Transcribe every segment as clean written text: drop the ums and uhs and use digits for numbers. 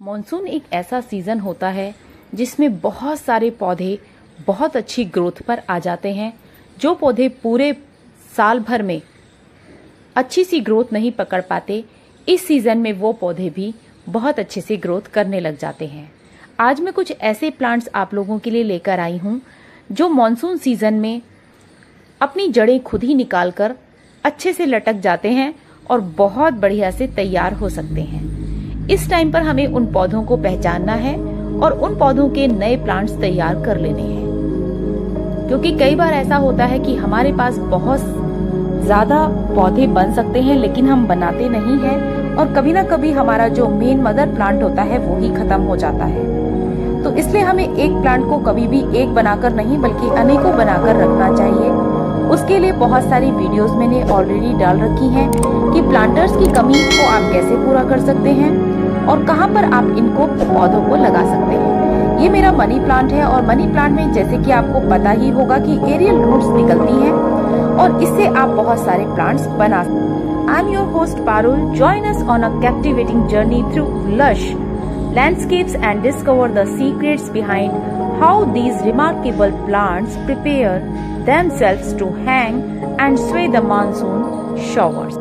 Monsoon एक ऐसा season होता है जिसमें बहुत सारे पौधे बहुत अच्छी ग्रोथ पर आ जाते हैं। जो पौधे पूरे साल भर में अच्छी सी ग्रोथ नहीं पकड़ पाते, इस सीजन में वो पौधे भी बहुत अच्छे से ग्रोथ करने लग जाते हैं। आज मैं कुछ ऐसे प्लांट्स आप लोगों के लिए लेकर आई हूँ जो मॉनसून सीजन में अपनी जड़ें खुद ही निकालकर अच्छे से लटक जाते हैं और बहुत बढ़िया से तैयार हो सकते हैं। इस टाइम पर हमें उन पौधों को पहचानना है और उन पौधों के नए प्लांट्स तैयार कर लेने हैं, क्योंकि कई बार ऐसा होता है कि हमारे पास बहुत ज्यादा पौधे बन सकते हैं लेकिन हम बनाते नहीं हैं, और कभी ना कभी हमारा जो मेन मदर प्लांट होता है वो ही खत्म हो जाता है। तो इसलिए हमें एक प्लांट को कभी भी एक बनाकर नहीं बल्कि अनेकों बनाकर रखना चाहिए। उसके लिए बहुत सारी वीडियोस मैंने ऑलरेडी डाल रखी हैं कि प्लांटर्स की कमी को आप कैसे पूरा कर सकते हैं और कहां पर आप इनको पौधों को लगा सकते हैं। ये मेरा मनी प्लांट है और मनी प्लांट में जैसे कि आपको पता ही होगा कि एरियल रूट्स निकलती हैं और इससे आप बहुत सारे प्लांट्स बना सकते हैं। I am your host Parul. Join us on a captivating journey through lush landscapes and discover the secrets behind how these remarkable plants prepare themselves to hang and sway the monsoon showers।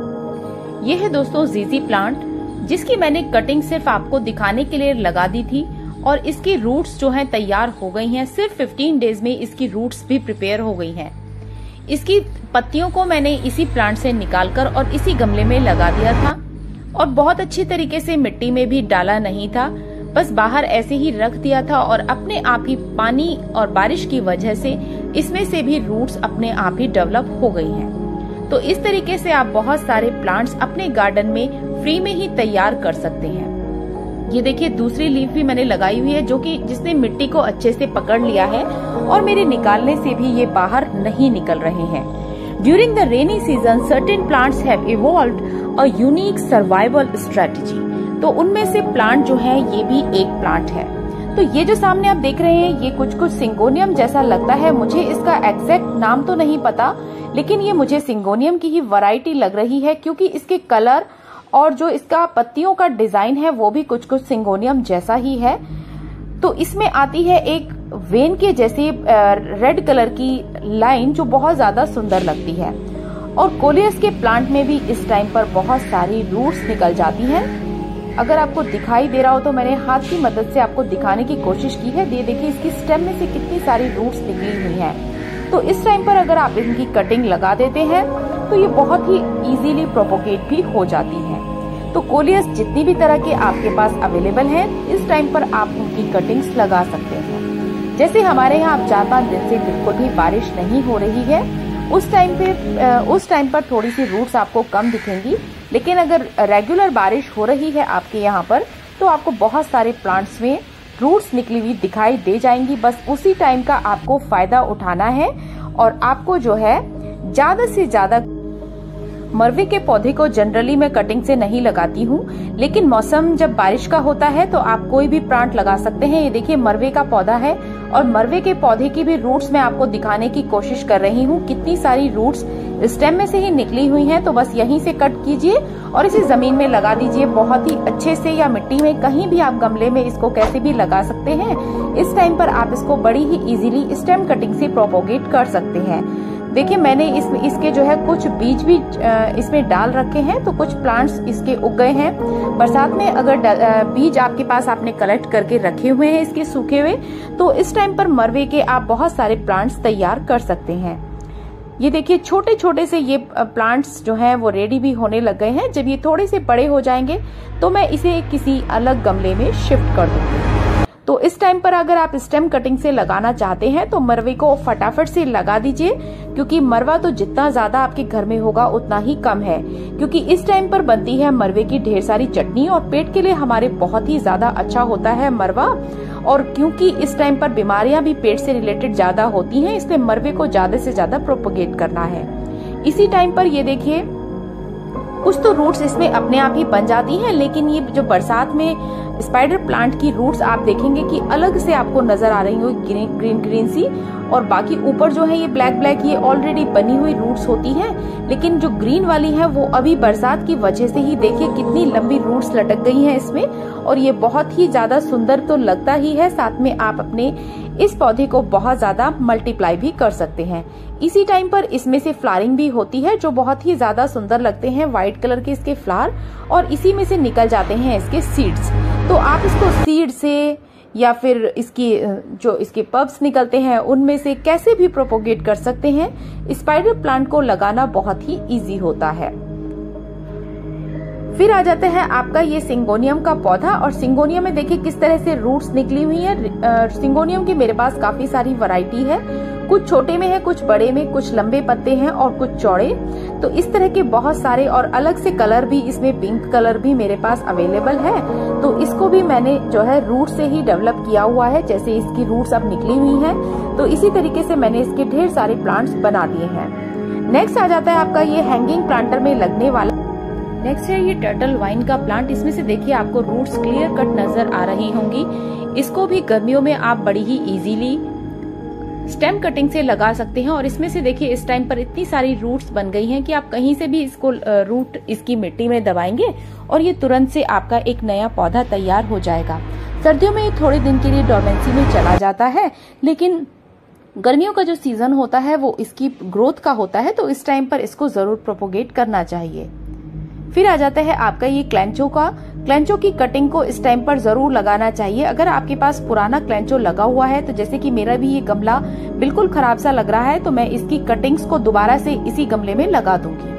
ये है दोस्तों जीजी plant, जिसकी मैंने cutting सिर्फ आपको दिखाने के लिए लगा दी थी और इसकी रूट्स जो हैं तैयार हो गई हैं। सिर्फ 15 डेज में इसकी रूट्स भी प्रिपेयर हो गई हैं। इसकी पत्तियों को मैंने इसी प्लांट से निकालकर और इसी गमले में लगा दिया था और बहुत अच्छी तरीके से मिट्टी में भी डाला नहीं था, बस बाहर ऐसे ही रख दिया था और अपने आप ही पानी और बारिश की वजह से इसमें से भी रूट्स अपने आप ही डेवलप हो गई हैं। तो इस तरीके से आप बहुत सारे प्लांट्स अपने गार्डन में फ्री में ही तैयार कर सकते हैं। ये देखिए दूसरी लीफ भी मैंने लगाई हुई है जो कि जिसने मिट्टी को अच्छे से पकड़ लिया है और मेरे निकालने से भी ये बाहर नहीं निकल रहे हैं। During the rainy season, certain plants have evolved a unique survival strategy। तो उनमें से प्लांट जो है ये भी एक प्लांट है। तो ये जो सामने आप देख रहे हैं ये कुछ सिंगोनियम जैसा लगता है। मुझे इसका एग्जैक्ट नाम तो नहीं पता, लेकिन ये मुझे सिंगोनियम की ही वैरायटी लग रही है क्योंकि इसके कलर और जो इसका पत्तियों का डिजाइन है वो भी कुछ सिंगोनियम जैसा ही है। तो इसमें आती है एक वेन के जैसी रेड कलर की लाइन जो बहुत ज्यादा सुंदर लगती है। और कोलियस के प्लांट में भी इस टाइम पर बहुत सारी रूट्स निकल जाती हैं। अगर आपको दिखाई दे रहा हो तो मैंने हाथ की मदद से आपको दिखाने की कोशिश की है। ये देखिए इसकी स्टेम में से कितनी सारी रूट्स निकली हुई हैं। तो इस टाइम पर अगर आप इनकी कटिंग लगा देते हैं तो ये बहुत ही इजीली प्रोपोगेट भी हो जाती है। तो कोलियस जितनी भी तरह के आपके पास अवेलेबल हैं, इस टाइम पर आप उनकी कटिंग्स लगा सकते हैं। जैसे हमारे यहाँ अब 4-5 दिन से बिल्कुल भी बारिश नहीं हो रही है, उस टाइम पर थोड़ी सी रूट्स आपको कम दिखेंगी, लेकिन अगर रेगुलर बारिश हो रही है आपके यहाँ पर तो आपको बहुत सारे प्लांट्स में रूट्स निकली हुई दिखाई दे जाएंगी। बस उसी टाइम का आपको फायदा उठाना है और आपको जो है ज्यादा से ज्यादा मरवे के पौधे को जनरली मैं कटिंग से नहीं लगाती हूँ, लेकिन मौसम जब बारिश का होता है तो आप कोई भी प्लांट लगा सकते हैं। ये देखिए मरवे का पौधा है और मरवे के पौधे की भी रूट्स मैं आपको दिखाने की कोशिश कर रही हूँ। कितनी सारी रूट्स स्टेम में से ही निकली हुई हैं। तो बस यहीं से कट कीजिए और इसे जमीन में लगा दीजिए बहुत ही अच्छे से, या मिट्टी में कहीं भी आप गमले में इसको कैसे भी लगा सकते हैं। इस टाइम पर आप इसको बड़ी ही इजीली स्टेम कटिंग से प्रोपोगेट कर सकते हैं। देखिए मैंने इसके जो है कुछ बीज भी इसमें डाल रखे हैं, तो कुछ प्लांट्स इसके उग गए हैं। बरसात में अगर बीज आपके पास आपने कलेक्ट करके रखे हुए हैं इसके सूखे हुए, तो इस टाइम पर मरवे के आप बहुत सारे प्लांट्स तैयार कर सकते हैं। ये देखिए छोटे छोटे से ये प्लांट्स जो हैं वो रेडी भी होने लग गए हैं। जब ये थोड़े से बड़े हो जाएंगे तो मैं इसे किसी अलग गमले में शिफ्ट कर दूंगी। तो इस टाइम पर अगर आप स्टेम कटिंग से लगाना चाहते हैं तो मरवे को फटाफट से लगा दीजिए, क्योंकि मरवा तो जितना ज्यादा आपके घर में होगा उतना ही कम है। क्योंकि इस टाइम पर बनती है मरवे की ढेर सारी चटनी और पेट के लिए हमारे बहुत ही ज्यादा अच्छा होता है मरवा। और क्योंकि इस टाइम पर बीमारियां भी पेट से रिलेटेड ज्यादा होती हैं, इसलिए मरवे को ज्यादा से ज्यादा प्रोपोगेट करना है। इसी टाइम पर ये देखिए कुछ तो रूट्स इसमें अपने आप ही बन जाती हैं, लेकिन ये जो बरसात में स्पाइडर प्लांट की रूट्स आप देखेंगे कि अलग से आपको नजर आ रही होगी, ग्रीन ग्रीन सी, और बाकी ऊपर जो है ये ब्लैक ब्लैक ये ऑलरेडी बनी हुई रूट्स होती हैं, लेकिन जो ग्रीन वाली है वो अभी बरसात की वजह से ही देखिए कितनी लंबी रूट्स लटक गई हैं इसमें, और ये बहुत ही ज्यादा सुंदर तो लगता ही है। साथ में आप अपने इस पौधे को बहुत ज्यादा मल्टीप्लाई भी कर सकते हैं। इसी टाइम पर इसमें से फ्लावरिंग भी होती है जो बहुत ही ज्यादा सुंदर लगते हैं, व्हाइट कलर के इसके फ्लावर, और इसी में से निकल जाते हैं इसके सीड्स। तो आप इसको सीड से या फिर इसकी जो इसके पब्स निकलते हैं उनमें से कैसे भी प्रोपोगेट कर सकते हैं। स्पाइडर प्लांट को लगाना बहुत ही इजी होता है। फिर आ जाता है आपका ये सिंगोनियम का पौधा, और सिंगोनियम में देखिए किस तरह से रूट्स निकली हुई है। सिंगोनियम की मेरे पास काफी सारी वैरायटी है, कुछ छोटे में है, कुछ बड़े में, कुछ लंबे पत्ते हैं और कुछ चौड़े। तो इस तरह के बहुत सारे, और अलग से कलर भी, इसमें पिंक कलर भी मेरे पास अवेलेबल है। तो इसको भी मैंने जो है रूट से ही डेवलप किया हुआ है, जैसे इसकी रूट्स अब निकली हुई हैं, तो इसी तरीके से मैंने इसके ढेर सारे प्लांट्स बना दिए हैं। नेक्स्ट आ जाता है आपका ये हैंगिंग प्लांटर में लगने वाला। नेक्स्ट है ये टर्टल वाइन का प्लांट। इसमें से देखिए आपको रूट्स क्लियर कट नजर आ रही होंगी। इसको भी गर्मियों में आप बड़ी ही इजीली स्टेम कटिंग से लगा सकते हैं, और इसमें से देखिए इस टाइम पर इतनी सारी रूट्स बन गई हैं कि आप कहीं से भी इसको रूट इसकी मिट्टी में दबाएंगे और ये तुरंत से आपका एक नया पौधा तैयार हो जाएगा। सर्दियों में ये थोड़े दिन के लिए डोरमेंसी में चला जाता है, लेकिन गर्मियों का जो सीजन होता है वो इसकी ग्रोथ का होता है, तो इस टाइम पर इसको जरूर प्रोपोगेट करना चाहिए। फिर आ जाता है आपका ये क्लेंचो का। क्लेंचो की कटिंग को इस टाइम पर जरूर लगाना चाहिए। अगर आपके पास पुराना क्लेंचो लगा हुआ है, तो जैसे कि मेरा भी ये गमला बिल्कुल खराब सा लग रहा है, तो मैं इसकी कटिंग्स को दोबारा से इसी गमले में लगा दूंगी।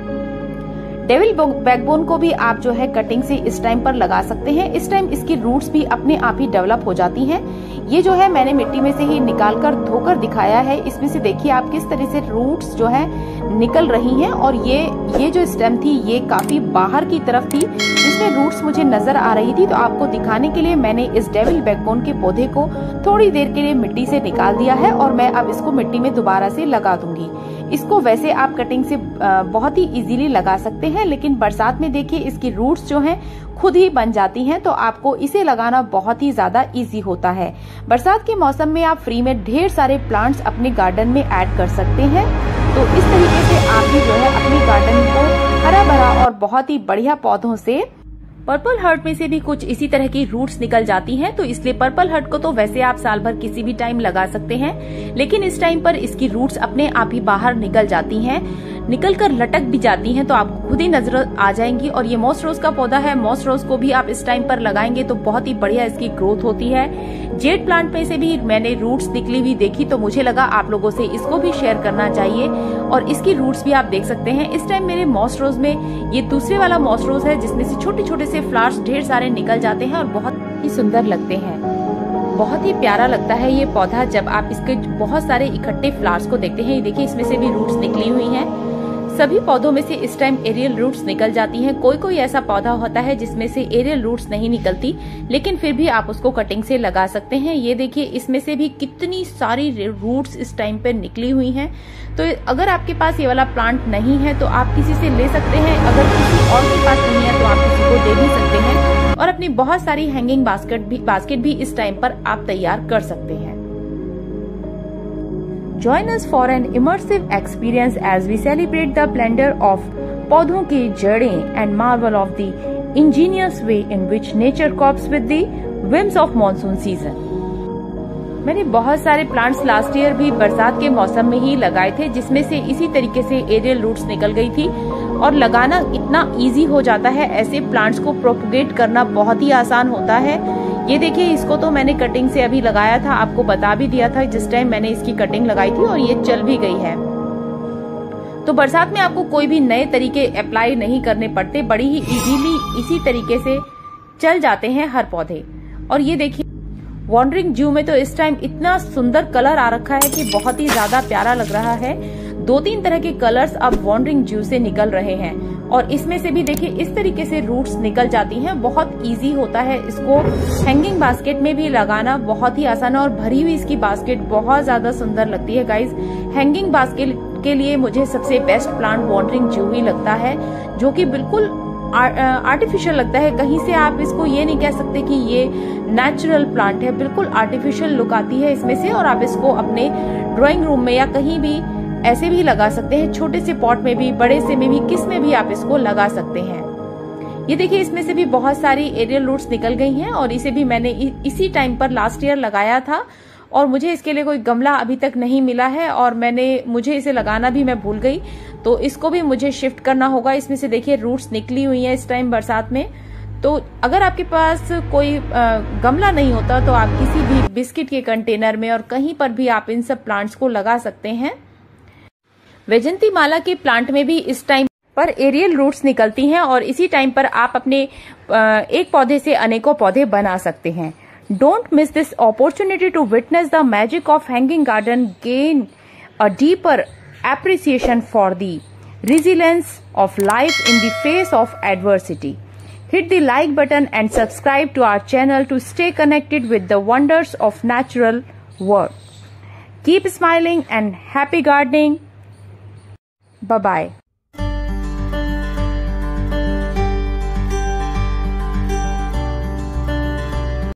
डेविल बैकबोन को भी आप जो है कटिंग से इस टाइम पर लगा सकते हैं। इस टाइम इसकी रूट्स भी अपने आप ही डेवलप हो जाती हैं। ये जो है मैंने मिट्टी में से ही निकालकर धोकर दिखाया है। इसमें से देखिए आप किस तरह से रूट्स जो है निकल रही हैं, और ये जो स्टेम थी ये काफी बाहर की तरफ थी, जिसमें रूट्स मुझे नजर आ रही थी। तो आपको दिखाने के लिए मैंने इस डेविल बैकबोन के पौधे को थोड़ी देर के लिए मिट्टी से निकाल दिया है, और मैं अब इसको मिट्टी में दोबारा से लगा दूंगी। इसको वैसे आप कटिंग से बहुत ही इजीली लगा सकते हैं, लेकिन बरसात में देखिए इसकी रूट्स जो हैं खुद ही बन जाती हैं, तो आपको इसे लगाना बहुत ही ज्यादा इजी होता है। बरसात के मौसम में आप फ्री में ढेर सारे प्लांट्स अपने गार्डन में ऐड कर सकते हैं। तो इस तरीके से आप भी जो है अपने गार्डन को हरा भरा और बहुत ही बढ़िया पौधों से, पर्पल हर्ट में से भी कुछ इसी तरह की रूट्स निकल जाती हैं, तो इसलिए पर्पल हर्ट को तो वैसे आप साल भर किसी भी टाइम लगा सकते हैं, लेकिन इस टाइम पर इसकी रूट्स अपने आप ही बाहर निकल जाती हैं, निकल कर लटक भी जाती हैं, तो आपको खुद ही नजर आ जाएंगी। और ये मॉस रोज का पौधा है, मॉस रोज को भी आप इस टाइम पर लगाएंगे तो बहुत ही बढ़िया इसकी ग्रोथ होती है। जेड प्लांट में से भी मैंने रूट्स निकली हुई देखी, तो मुझे लगा आप लोगों से इसको भी शेयर करना चाहिए, और इसकी रूट्स भी आप देख सकते हैं। इस टाइम मेरे मॉस रोज में ये दूसरे वाला मॉस रोज है, जिसमें से छोटे छोटे से फ्लावर्स ढेर सारे निकल जाते हैं और बहुत ही सुंदर लगते हैं। बहुत ही प्यारा लगता है ये पौधा जब आप इसके बहुत सारे इकट्ठे फ्लावर्स को देखते हैं। ये देखिए इसमें से भी रूट्स निकली हुई हैं। सभी पौधों में से इस टाइम एरियल रूट्स निकल जाती हैं। कोई कोई ऐसा पौधा होता है जिसमें से एरियल रूट्स नहीं निकलती, लेकिन फिर भी आप उसको कटिंग से लगा सकते हैं। ये देखिए इसमें से भी कितनी सारी रूट्स इस टाइम पे निकली हुई हैं। तो अगर आपके पास ये वाला प्लांट नहीं है तो आप किसी से ले सकते हैं, अगर किसी और के पास नहीं है तो आप किसी को दे भी सकते हैं, और अपनी बहुत सारी हैंगिंग बास्केट भी इस टाइम पर आप तैयार कर सकते हैं। Join us for an immersive experience as we celebrate the splendor of पौधों की जड़ें and marvel of the ingenious way in which nature copes with the whims of monsoon season। मैंने बहुत सारे प्लांट्स लास्ट ईयर भी बरसात के मौसम में ही लगाए थे, जिसमें से इसी तरीके से एरियल रूट्स निकल गई थी, और लगाना इतना इजी हो जाता है। ऐसे प्लांट्स को प्रोपगेट करना बहुत ही आसान होता है। ये देखिए इसको तो मैंने कटिंग से अभी लगाया था, आपको बता भी दिया था जिस टाइम मैंने इसकी कटिंग लगाई थी, और ये चल भी गई है। तो बरसात में आपको कोई भी नए तरीके अप्लाई नहीं करने पड़ते, बड़ी ही इजीली इसी तरीके से चल जाते हैं हर पौधे। और ये देखिए वॉन्डरिंग जू में तो इस टाइम इतना सुंदर कलर आ रखा है कि बहुत ही ज्यादा प्यारा लग रहा है। 2-3 तरह के कलर्स अब वॉन्डरिंग जू से निकल रहे हैं, और इसमें से भी देखिए इस तरीके से रूट्स निकल जाती हैं। बहुत इजी होता है इसको हैंगिंग बास्केट में भी लगाना, बहुत ही आसान है, और भरी हुई इसकी बास्केट बहुत ज्यादा सुंदर लगती है गाइज। हैंगिंग बास्केट के लिए मुझे सबसे बेस्ट प्लांट वॉन्डरिंग जूही लगता है, जो कि बिल्कुल आर्टिफिशियल लगता है। कहीं से आप इसको ये नहीं कह सकते कि ये नेचुरल प्लांट है, बिल्कुल आर्टिफिशियल लुक आती है इसमें से। और आप इसको अपने ड्राइंग रूम में या कहीं भी ऐसे भी लगा सकते हैं, छोटे से पॉट में भी, बड़े से में भी, किस में भी आप इसको लगा सकते हैं। ये देखिए, इसमें से भी बहुत सारी एरियल रूट्स निकल गई हैं और इसे भी मैंने इसी टाइम पर लास्ट ईयर लगाया था और मुझे इसके लिए कोई गमला अभी तक नहीं मिला है और मुझे इसे लगाना भी मैं भूल गई, तो इसको भी मुझे शिफ्ट करना होगा। इसमें से देखिए रूट्स निकली हुई हैं इस टाइम बरसात में। तो अगर आपके पास कोई गमला नहीं होता तो आप किसी भी बिस्किट के कंटेनर में और कहीं पर भी आप इन सब प्लांट्स को लगा सकते हैं। वैजंती माला के प्लांट में भी इस टाइम पर एरियल रूट्स निकलती हैं और इसी टाइम पर आप अपने एक पौधे से अनेकों पौधे बना सकते हैं। Don't miss this opportunity to witness the magic of hanging garden, gain a deeper appreciation for the resilience of life in the face of adversity. Hit the like button and subscribe to our channel to stay connected with the wonders of natural world. Keep smiling and happy gardening. Bye-bye.